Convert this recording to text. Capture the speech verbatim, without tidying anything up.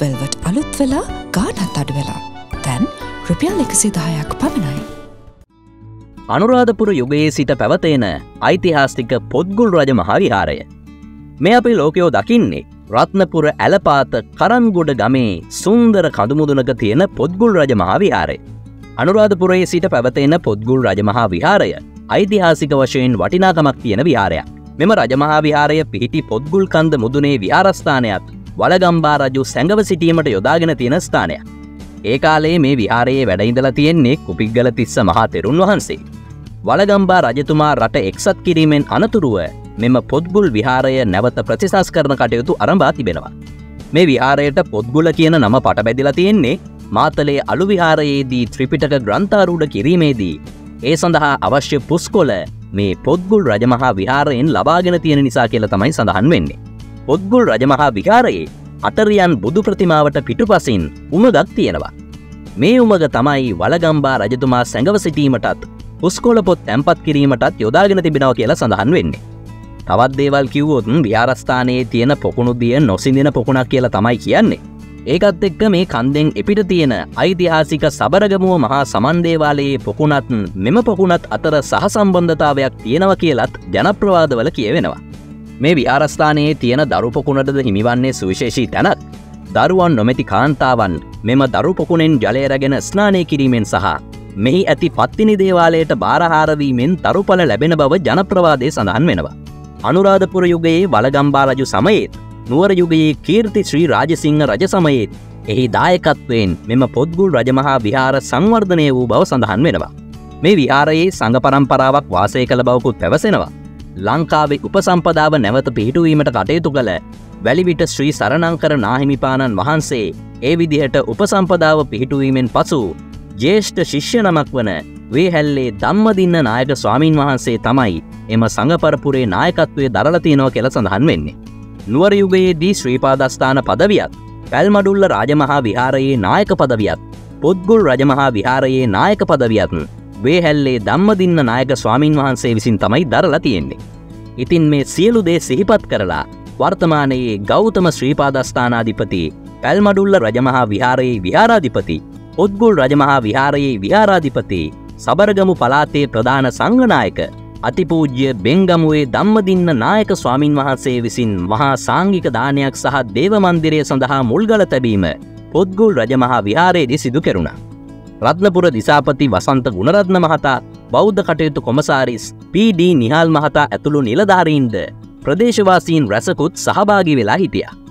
Velvet අලුත් වෙලා ගාණත් අඩු වෙලා. දැන් රුපියල් එකසිය දහයක් පමණයි. අනුරාධපුර යුගයේ සිට පැවතෙන ඓතිහාසික පොත්ගුල් රජ මහා විහාරය. මේ අපේ ලෝකයෝ දකින්නේ රත්නපුර ඇලපාත කරන්ගොඩ ගමේ සුන්දර කඳුමුදුනක තියෙන පොත්ගුල් රජ මහා විහාරය. අනුරාධපුරයේ සිට පැවතෙන පොත්ගුල් රජ මහා විහාරය ඓතිහාසික වශයෙන් වටිනාකමක් තියෙන විහාරයක්. මෙම රජමහා විහාරය පිහිටි පොත්ගුල් කන්ද මුදුනේ විහාරස්ථානයක් වලගම්බා රජු සැඟව සිටීමට යොදාගෙන තියෙන ස්ථානයක්. ඒ කාලේ මේ විහාරයේ වැඩ ඉඳලා තියෙන්නේ කුපිග්ගල තිස්ස මහා තෙරුන් වහන්සේ. වලගම්බා රජතුමා රට එක්සත් කිරීමෙන් අනතුරුව මෙම පොත්ගුල් විහාරය නැවත ප්‍රතිසංස් කරන කටයුතු ආරම්භ තිබෙනවා. මේ විහාරයට පොත්ගුල කියන නම පටබැඳිලා තියෙන්නේ මාතලේ අලු විහාරයේදී ත්‍රිපිටක ග්‍රන්ථාරූඪ කිරීමේදී ඒ සඳහා අවශ්‍ය පුස්කොළ මේ පොත්ගුල් රජමහා විහාරයෙන් ලබාගෙන තියෙන නිසා කියලා තමයි සඳහන් වෙන්නේ. පොත්ගුල් රජමහා විහාරයේ අටරියන් බුදු ප්‍රතිමාවට පිටුපසින් උමගක් තියෙනවා. මේ උමග තමයි වලගම්බා රජතුමා සැඟව සිටීමටත් පුස්කොළ පොත් තැන්පත් කිරීමටත් යොදාගෙන තිබෙනවා කියලා සඳහන් වෙන්නේ. තවත් දේවල් කිව්වොත් විහාරස්ථානයේ තියෙන පොකුණු දිය නොසිඳෙන පොකුණක් කියලා තමයි කියන්නේ. ඒකත් එක්ක මේ කන්දෙන් එපිට තියෙන ඓතිහාසික සබරගමුව මහා සමන් දේවාලයේ පොකුණත් මෙම පොකුණත් අතර සහසම්බන්ධතාවයක් තියෙනවා කියලත් ජනප්‍රවාදවල කියවෙනවා. මේ විහාරස්ථානයේ තියෙන දරු පොකුණටද හිමිවන්නේ සුවිශේෂී තැනක්. දරුවන් නොමැති කාන්තාවන් මෙම දරු පොකුණෙන් ජලය රැගෙන ස්නානය කිරීමෙන් සහ මෙහි ඇති පත්තිනි දේවාලයට බාරහාර වීමෙන් දරුඵල ලැබෙන බව ජනප්‍රවාදයේ සඳහන් වෙනවා. අනුරාධපුර යුගයේ වලගම්බා රජු සමයේත් නුවර යුගයේ කීර්ති ශ්‍රී රාජසිංහ රජ සමයේත් එහි දායකත්වයෙන් මෙම පොත්ගුල් රජමහා විහාර සංවර්ධනය වූ බව සඳහන් වෙනවා. මේ විහාරයේ සංඝ පරම්පරාවක් වාසය කළ බවකුත් පැවසෙනවා. ලංකාවේ උපසම්පදාව නැවත පිහිටුවීමට කටයුතු කළ වැලිවිට ශ්‍රී සරණංකර නාහිමිපාණන් වහන්සේ ඒ විදිහට උපසම්පදාව පිහිටුවීමෙන් පසු ජ්‍යෙෂ්ඨ ශිෂ්‍ය නමක් වන වේහැල්ලේ ධම්මදින්න නායක ස්වාමින් වහන්සේ තමයි එම සංඝ පරපුරේ නායකත්වයේ දරලා තියෙනවා කියලා සඳහන් වෙන්නේ. නුවර යුගයේදී ශ්‍රීපාදස්ථාන පදවියත්, පැල්මඩුල්ල රාජමහා විහාරයේ නායක පදවියත්, පොත්ගුල් රජමහා විහාරයේ නායක පදවියත් වේහැල්ලේ ධම්මදින්න නායක ස්වාමින් වහන්සේ විසින් තමයි දරලා තියෙන්නේ. ඉතින් මේ සියලු දේ සිහිපත් කරලා වර්තමානයේ ගෞතම ශ්‍රීපාදස්ථානාධිපති, පැල්මඩුල්ල රජමහා විහාරයේ විහාරාධිපති, පොත්ගුල් රජමහා විහාරයේ විහාරාධිපති, සබරගමු පළාතේ ප්‍රධාන සංඝනායක අතිපූජ්‍ය බෙන්ගමුවේ ධම්මදින්න නායක ස්වාමින් වහන්සේ විසින් මහා සාංඝික දානයක් සහ දේව මන්දිරය සඳහා මුල්ගල තැබීම පොත්ගුල් රජමහා විහාරයේදී සිදු කෙරුණා. රත්නපුර දිසාපති වසන්ත ගුණරත්න මහතා, බෞද්ධ කටයුතු කොමසාරිස් පී.ඩී. නිහාල් මහතා ඇතුළු නිලධාරීන්ද ප්‍රදේශවාසීන් රැසකුත් සහභාගී වෙලා හිටියා.